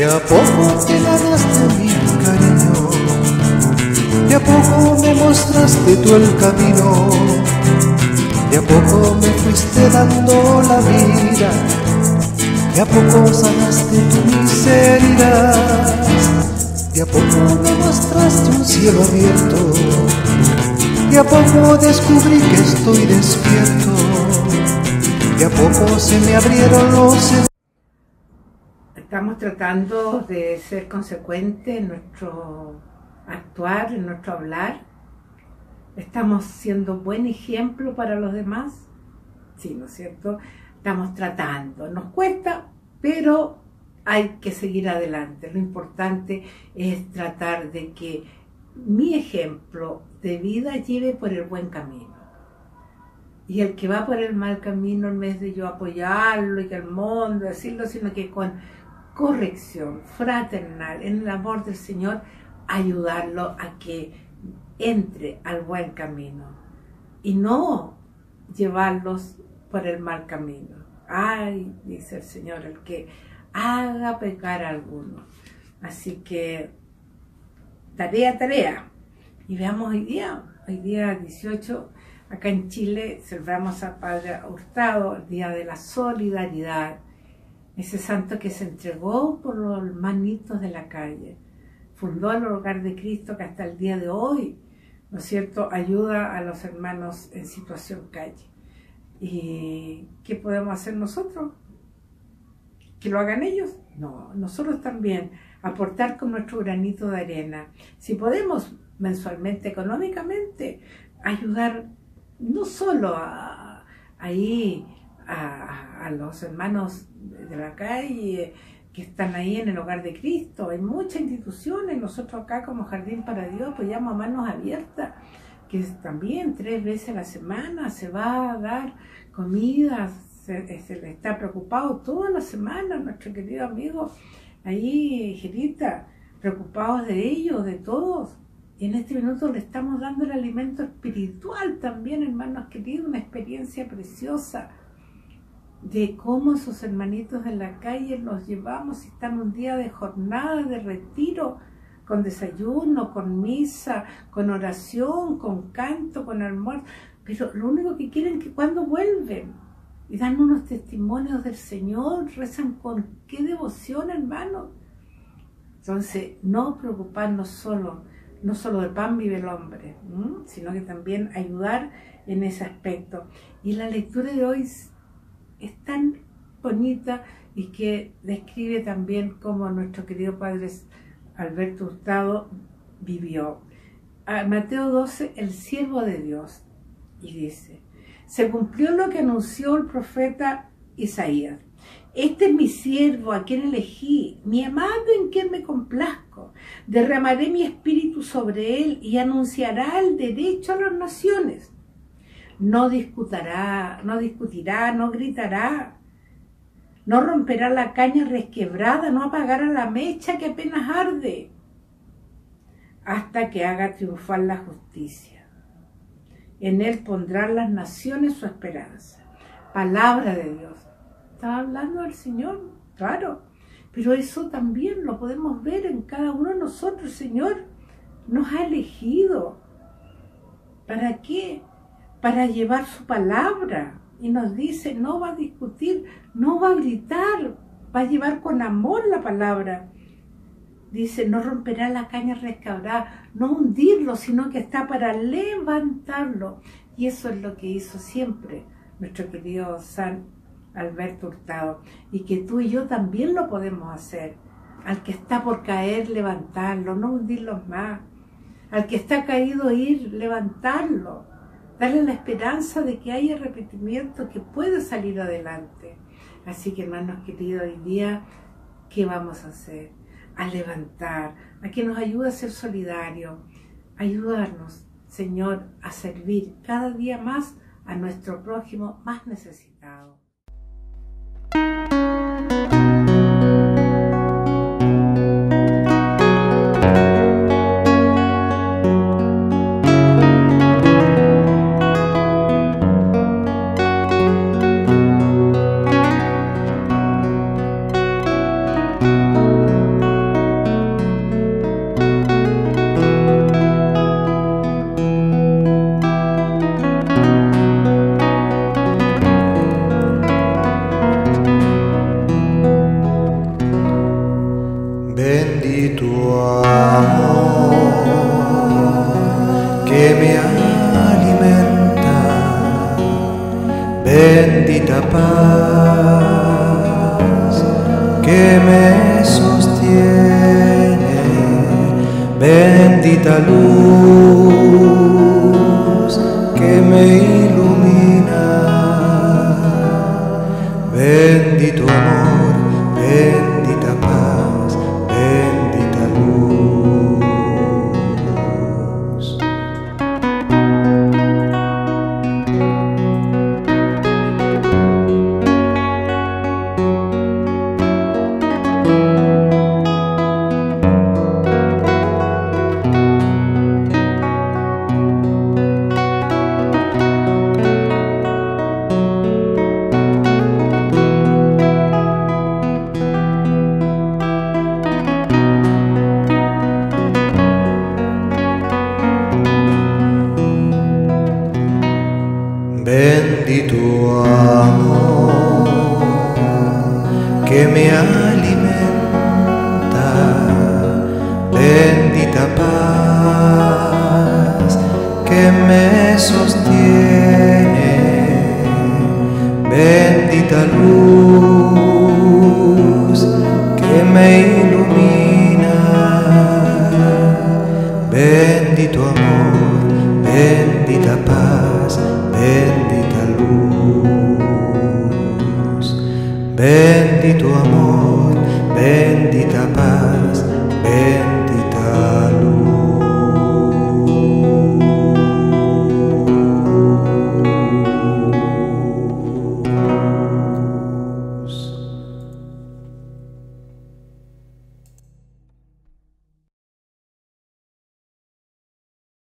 a poco te ganaste mi cariño, de a poco me mostraste tú el camino, de a poco me fuiste dando la vida, de a poco sanaste tu miseria, de a poco me mostraste un cielo abierto, de a poco descubrí que estoy despierto, de a poco se me abrieron los... Estamos tratando de ser consecuentes en nuestro actuar, en nuestro hablar. ¿Estamos siendo buen ejemplo para los demás? Sí, ¿no es cierto? Estamos tratando. Nos cuesta, pero hay que seguir adelante. Lo importante es tratar de que mi ejemplo de vida lleve por el buen camino. Y el que va por el mal camino, en vez de yo apoyarlo y que el mundo decirlo, sino que con corrección fraternal, en el amor del Señor, ayudarlo a que entre al buen camino y no llevarlos por el mal camino. Ay, dice el Señor, el que haga pecar a alguno. Así que tarea. Y veamos hoy día 18, acá en Chile celebramos a Padre Hurtado, el Día de la Solidaridad. Ese santo que se entregó por los hermanitos de la calle, fundó el Hogar de Cristo que hasta el día de hoy, ¿no es cierto?, ayuda a los hermanos en situación calle. ¿Y qué podemos hacer nosotros? ¿Que lo hagan ellos? No, nosotros también aportar con nuestro granito de arena. Si podemos mensualmente, económicamente, ayudar no solo a los hermanos de la calle que están ahí en el Hogar de Cristo. Hay muchas instituciones, nosotros acá como Jardín para Dios apoyamos a Manos Abiertas, que también 3 veces a la semana se va a dar comida, se le está preocupado toda la semana nuestro querido amigo ahí, Jerita, preocupados de ellos, de todos. Y en este minuto le estamos dando el alimento espiritual también, hermanos queridos, una experiencia preciosa de cómo esos hermanitos de la calle los llevamos y están un día de jornada, de retiro, con desayuno, con misa, con oración, con canto, con almuerzo, pero lo único que quieren es que cuando vuelven y dan unos testimonios del Señor, rezan con qué devoción, hermanos. Entonces, no preocuparnos no solo de pan vive el hombre, sino que también ayudar en ese aspecto. Y la lectura de hoy es tan bonita y que describe también cómo nuestro querido Padre Alberto Hurtado vivió. Mateo 12, el siervo de Dios, y dice: se cumplió lo que anunció el profeta Isaías. Este es mi siervo a quien elegí, mi amado en quien me complazco. Derramaré mi espíritu sobre él y anunciará el derecho a las naciones. No discutirá, no gritará, no romperá la caña resquebrada, no apagará la mecha que apenas arde, hasta que haga triunfar la justicia. En él pondrán las naciones su esperanza. Palabra de Dios. Estaba hablando del Señor, claro, pero eso también lo podemos ver en cada uno de nosotros. El Señor nos ha elegido. ¿Para qué? Para llevar su palabra. Y nos dice, no va a discutir, no va a gritar, va a llevar con amor la palabra. Dice, no romperá la caña resquebrada, no hundirlo, sino que está para levantarlo. Y eso es lo que hizo siempre nuestro querido San Alberto Hurtado. Y que tú y yo también lo podemos hacer. Al que está por caer, levantarlo, no hundirlo más. Al que está caído, ir, levantarlo. Darle la esperanza de que haya arrepentimiento, que puede salir adelante. Así que, hermanos queridos, hoy día, ¿qué vamos a hacer? A levantar, a que nos ayude a ser solidarios, ayudarnos, Señor, a servir cada día más a nuestro prójimo más necesitado. amor que me alimenta, bendita paz que me sostiene, bendita luz que me ilumina, bendito amor, bendita paz, bendita luz. Bendito amor que me alimenta, bendita paz que me sostiene, bendita luz que me ilumina, bendito amor, bendita paz, bendita luz, bendito amor.